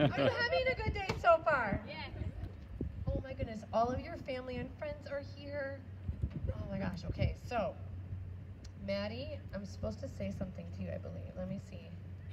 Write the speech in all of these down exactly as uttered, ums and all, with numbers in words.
Are you having a good day so far? Yes. Oh my goodness, all of your family and friends are here. Oh my gosh, okay, so, Maddie, I'm supposed to say something to you, I believe. Let me see.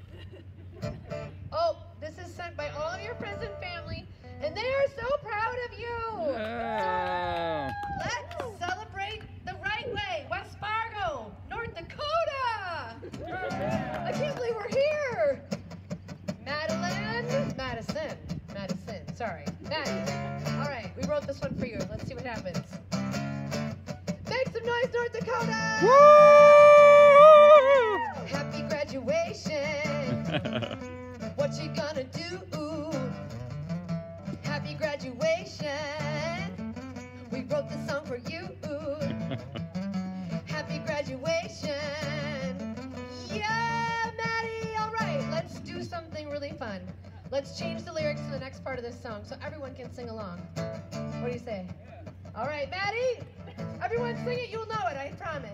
Oh, this is sent by all of your friends and family, and they are so proud of you. Yeah. Let's celebrate the right way. West Fargo, North Dakota. I can't believe we're here. Madeline, Madison, Madison, sorry, Maddie. All right, we wrote this one for you. Let's see what happens. Make some noise, North Dakota. Woo! Happy graduation. What you gonna do? Happy graduation. We wrote this song for you. Happy graduation. Yeah, Maddie. All right, let's do something really fun. Let's change the lyrics to the next part of this song so everyone can sing along. What do you say? All right, Maddie. Everyone sing it. You'll know it, I promise.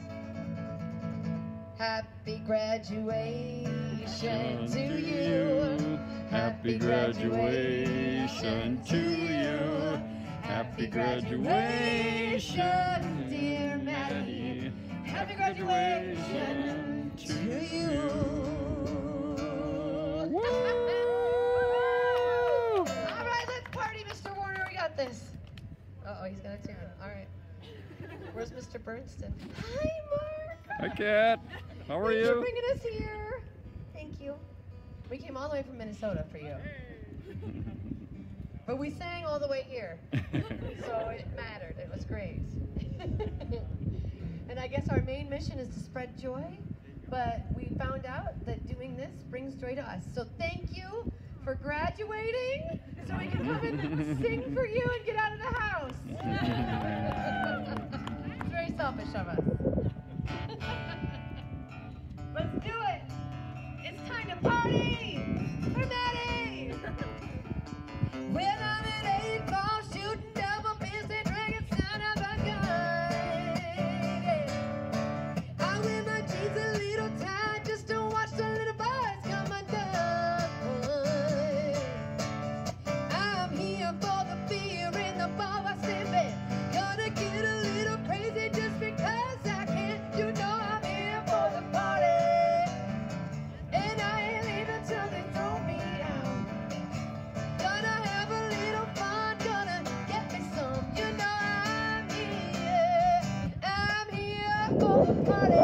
Happy graduation to you. Happy graduation to you. Happy graduation, dear Maddie. Happy graduation to you. Woo! All right, let's party, Mister Warner. We got this. Uh-oh, he's got a tune. All right. Where's Mister Bernston? Hi, Mark. Hi, Kat. How are Thanks for you? bringing us here. Thank you. We came all the way from Minnesota for you. But we sang all the way here. So it mattered. It was great. And I guess our main mission is to spread joy. But we found out that doing this brings joy to us. So thank you for graduating so we can come and sing for you and get out of the house. It's very selfish of us. Let's do it. It's time to party for Maddie. When I'm at eight ball shooting double fist and drinking sound of a gun. I wear my jeans a little tight just to watch the little boys come undone. I'm here for the beer in the bar I sipping. Gonna get a little crazy just because I can. You know I'm here for the party. And I ain't leaving till they throw me out. Gonna have a little fun, gonna get me some. You know I'm here. I'm here for the party.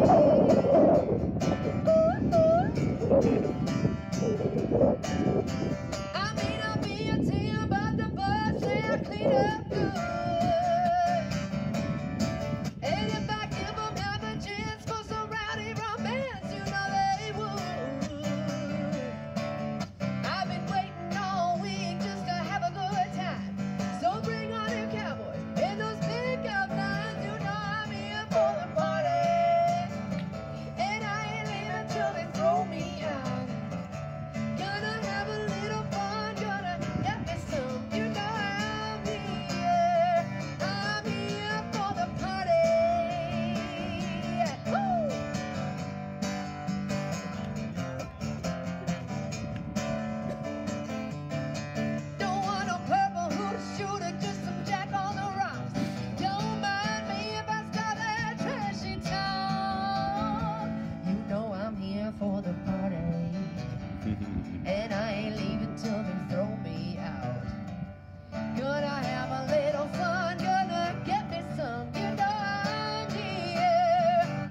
I mean, I'll be a team, but the bus say I clean up good. And if I give them half a chance for some rowdy romance, you know they would. I've been waiting all week just to have a good time. So bring on your cowboys and those pickup lines. You know I'm here for the party. And I ain't leaving till they throw me out. Gonna have a little fun, gonna get me some. You know I'm here. I'm here for the party. Woo! Don't want no purple hood shooter, just some jack on the rocks. Don't mind me if I start that trashy talk. You know I'm here for the party. And I ain't leaving till they throw me out. Gonna have a little fun, gonna get me some. You know I'm here.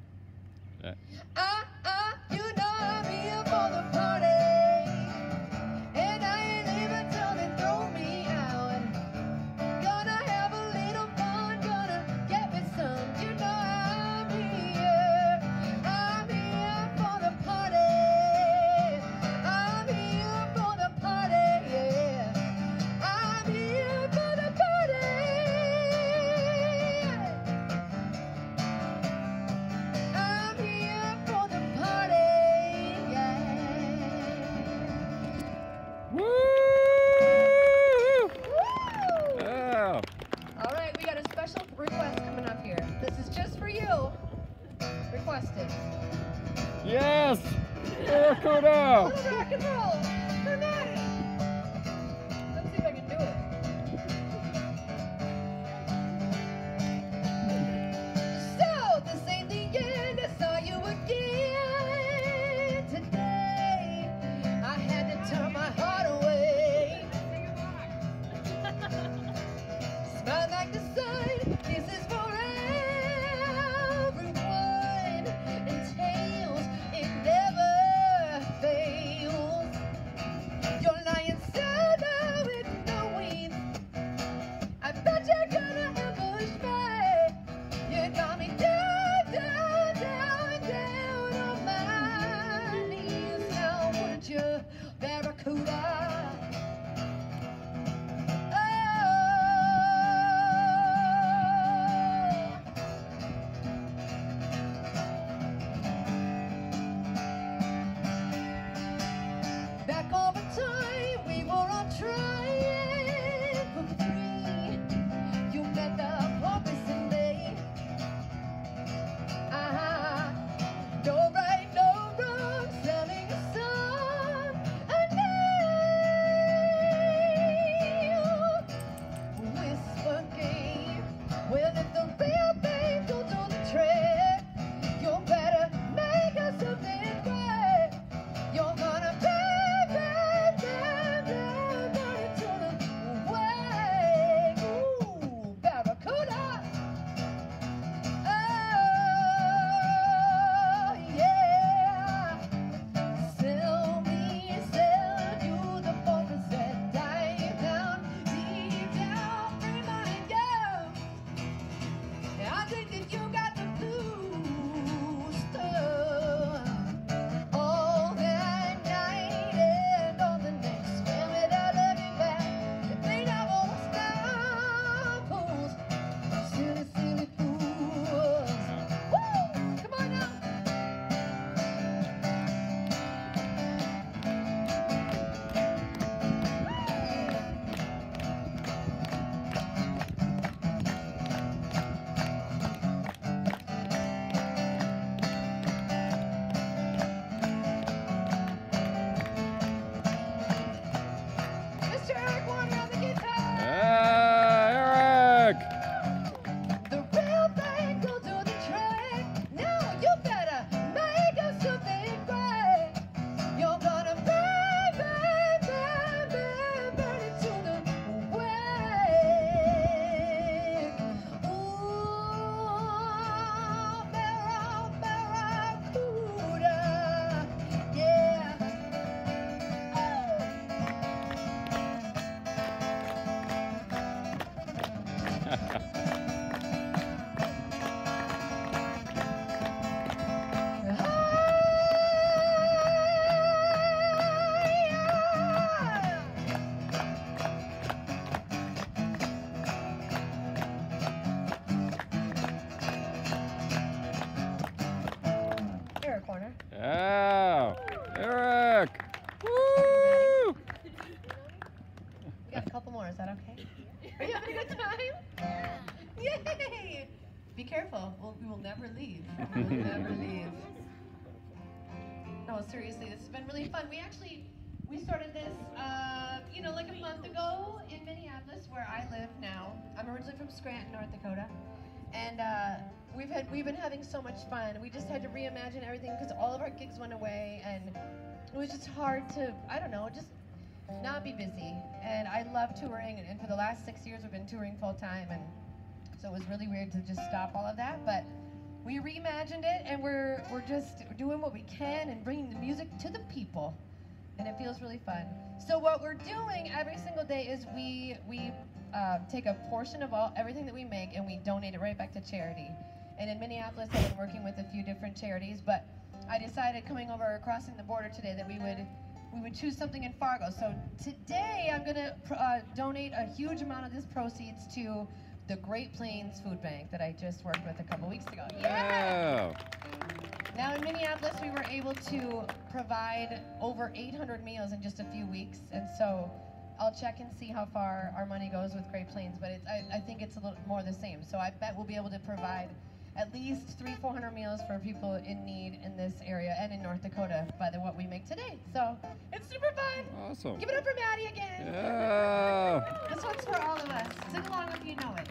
Ah, ah, you know I'm here for the party. And I ain't leaving till they throw me out. Gonna have a little fun, gonna get me some. You know I'm here. I'm here for the party. I'm here for the party, yeah. I'm here for the party. I'm here for the party, yeah. Woo! Woo! Wow. All right, we got a special request coming up here. This is just for you. Requested. Yes! Dakota! Little rock and roll for We'll never leave. No, seriously, this has been really fun. We actually, we started this, uh, you know, like a month ago in Minneapolis, where I live now. I'm originally from Scranton, North Dakota, and uh, we've had we've been having so much fun. We just had to reimagine everything because all of our gigs went away, and it was just hard to, I don't know, just not be busy. And I love touring, and, and for the last six years, we've been touring full time, and so it was really weird to just stop all of that, but we reimagined it, and we're we're just doing what we can and bringing the music to the people, and it feels really fun. So what we're doing every single day is we we uh, take a portion of all everything that we make and we donate it right back to charity. And in Minneapolis, I've been working with a few different charities, but I decided coming over crossing the border today that we would we would choose something in Fargo. So today I'm gonna uh, donate a huge amount of this proceeds to the Great Plains Food Bank that I just worked with a couple weeks ago. Yeah! Now in Minneapolis, we were able to provide over eight hundred meals in just a few weeks, and so I'll check and see how far our money goes with Great Plains, but it's, I, I think it's a little more the same. So I bet we'll be able to provide at least three, four hundred meals for people in need in this area and in North Dakota by the what we make today. So it's super fun. Awesome. Give it up for Maddie again. Yeah. This one's for all of us. Sing along if you know it.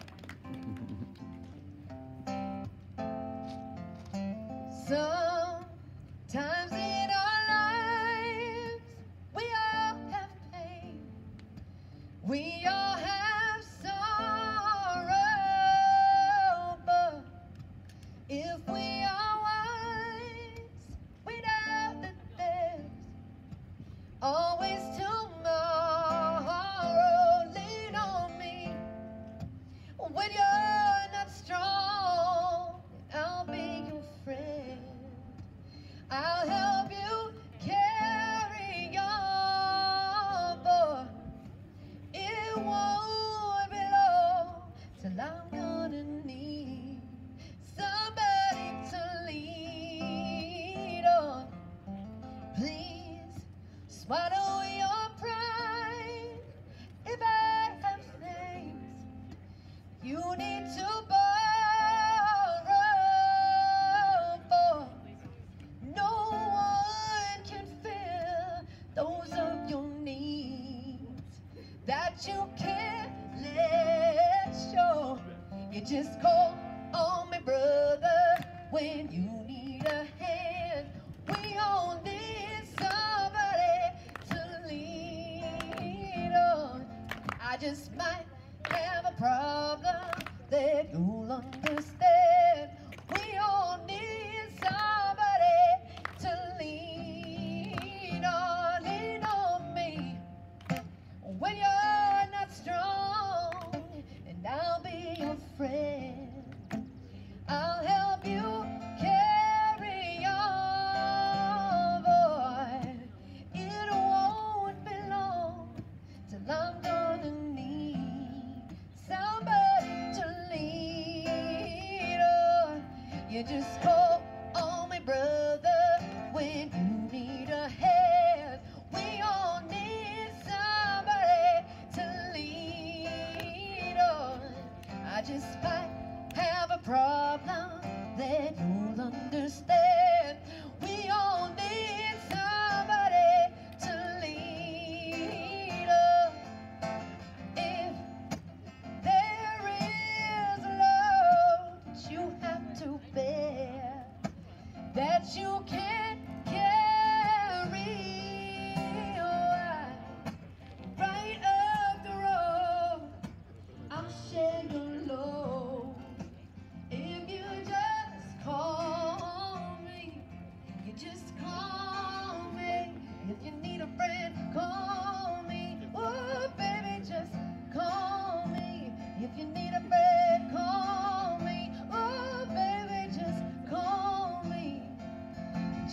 Sometimes in our lives, we all have pain. We all have sorrow, but if we are wise, we know that there's always tomorrow. Lean on me when you're not strong. I'll be your friend. I'll help you carry on, boy. It won't be long till I'm gonna need somebody to lean on. Please swallow your pride. If I have things you need to borrow, for no one can fill those of your needs that you can't let show. You just call on me, brother, when you need a hand. We all need somebody to lean on. I just might have a problem that you'll understand. We all need somebody to lean on. Lean on me when you're not strong, and I'll be your friend. I'll help you carry on, boy. It won't be long till I'm gonna need somebody to lean on. You just call on me, brother, when you need a hand. We all need somebody to lean on. I just might have a problem that you'll understand. We all need somebody to lean on. If there is love that you have to bear, that you can't carry, right up the road, I'll share your load. If you just call me, you just call me. If you need a friend, call me. Oh, baby, just call me. If you need a friend, call me. Oh, baby, just call me.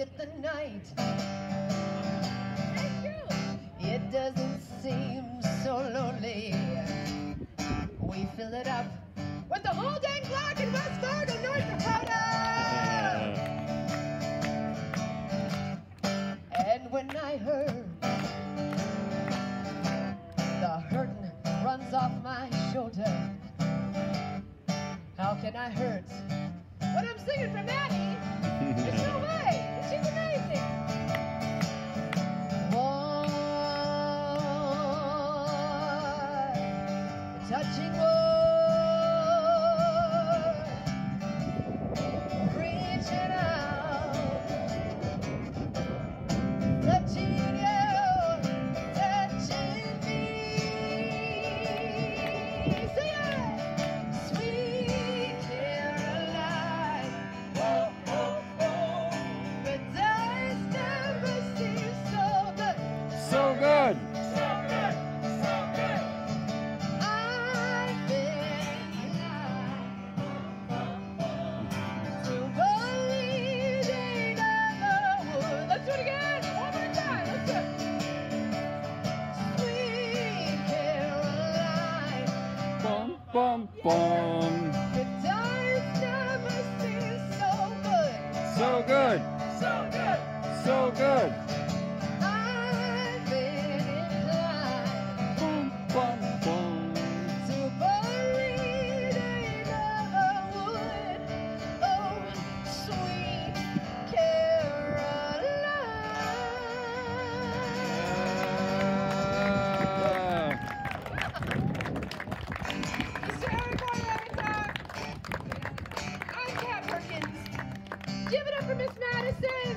at the night. Thank you. It doesn't seem so lonely. We fill it up with the whole dang block in West Fargo, North Dakota. And when I heard the hurtin' runs off my shoulder, how can I hurt when I'm singing for Maddie? There's no way. She's amazing. One touching one, reaching out, touching you, touching me. Say it, sweet Caroline. Oh, oh, oh, the dice never seem so good. So good. So good. So good. I've been inclined to believe they never would. Let's do it again. One more time. Let's do it. Sweet Caroline, Bum, bum, bum. the dice never seem so good. So good. So good. So good. I've been inclined Bum, bum, bum. to believe they never would. Oh, sweet Caroline. Mister Eric Boyer, I'm Kat Perkins. Give it up for Miss Madison.